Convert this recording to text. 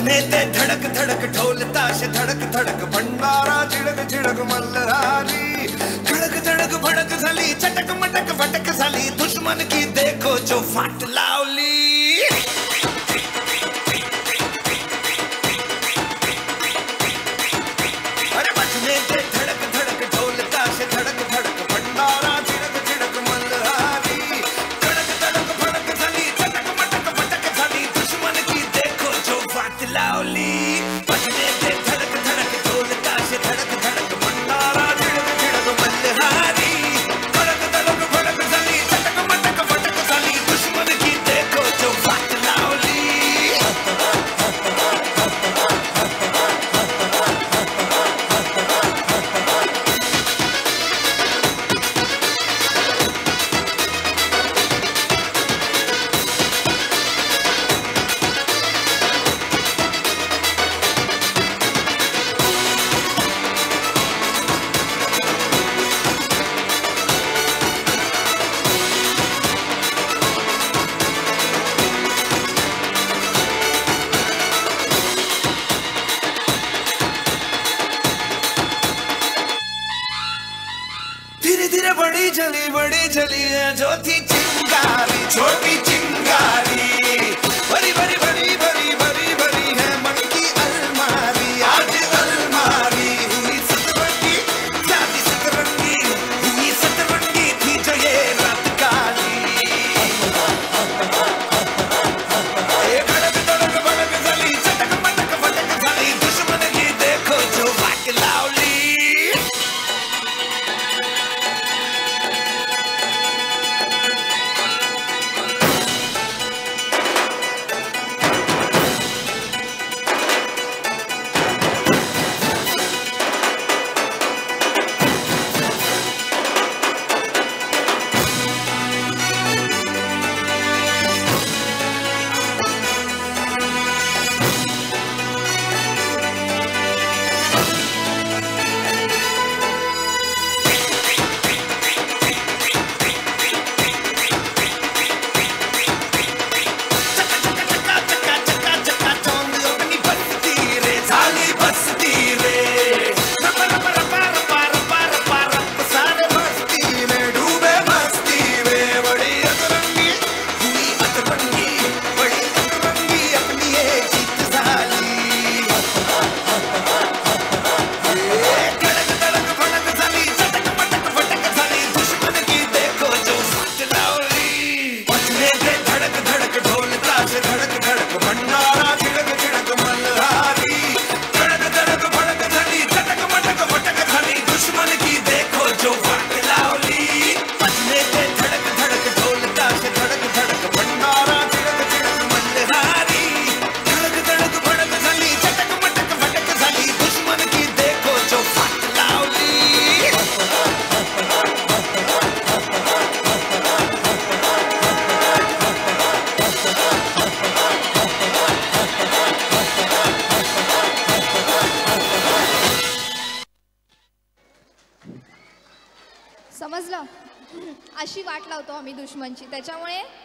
बजने ते धड़क धड़क ढोल ताश धड़क धड़क भंडारा झिड़क झिड़क मल्हारी धड़क धड़क भड़क झाली चटक मटक फटक झाली दुश्मन की देखो जो फाट लावली अरे बजने ते धड़क धड़क ढोल ताश धड़क धड़क भंडारा झिड़क झिड़क मल्हारी धड़क धड़क भड़क झाली चटक मटक फटक झाली दुश्मन की देखो जो फाट लावली बजने ते धड़क धड़क ढोल ताश धड़क धड़क भंडारा झिड़क झिड़क मल्हारी धड़क धड़क भड़क झाली चटक मटक फटक झाली दुश्मन की देखो जो फाट लावली धीरे धीरे बड़ी जली है जो थी चिंगारी छोटी चिंगारी बड़ी बड़ी बड़ी बड़ी बड़ी बड़ी है मन की अलमारी आज अलमारी हुई सतरंगी जाती सतरंगी हुई सतरंगी थी जो ये रात काली धड़क धड़क भड़क जली चटक मटक फटक जली दुश्मन की देखो जो वाट लावली समजलं अशी वाट लावतो आम्ही दुश्मनची त्याच्यामुळे